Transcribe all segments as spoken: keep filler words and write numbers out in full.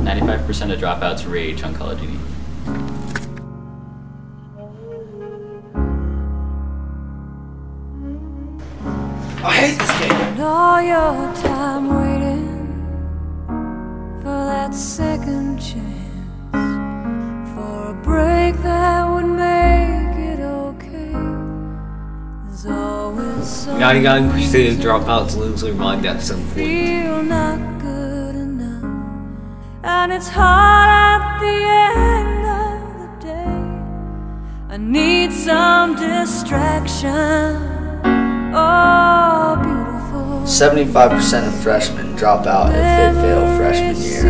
ninety-five percent of dropouts rage on Call of Duty. I hate this game. And all your time waiting for that second chance, for a break that would make it okay. There's always some Young young pursuit dropouts lose their mind at some point. feel not good enough, and it's hard at the end of the day. I need some distraction. Oh, beautiful. seventy-five percent of freshmen drop out if they fail freshman year.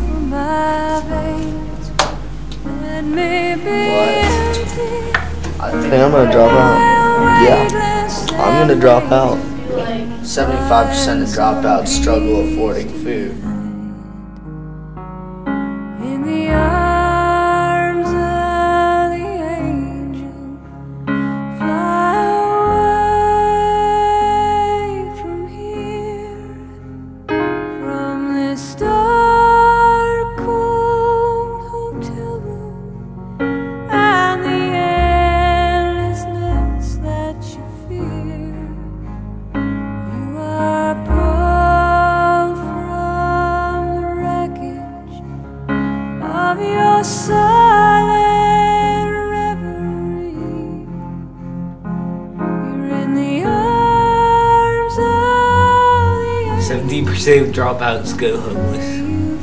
I think I'm gonna drop out. Yeah, I'm gonna drop out. seventy-five percent of dropouts struggle affording food. In the arms of the angel, fly away from here, from this dark, cold hotel room, and the endlessness that you fear. You are pulled from the wreckage of your silent reverie. You're in the arms of the angel. seventy percent of dropouts go homeless. You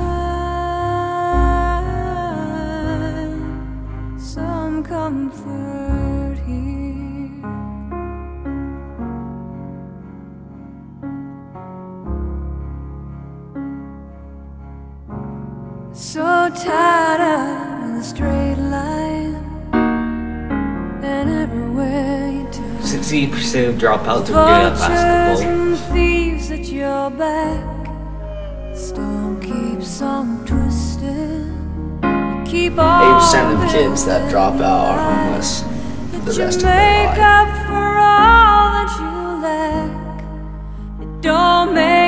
find some comfort here. So tired of the straight line, and everywhere you turn, sixty percent of dropouts are good at vultures basketball. and thieves at your back. The storm keeps on twisting. You keep all eighty percent of kids that drop out are homeless for the that you rest of their make life. up for all that you lack. It don't make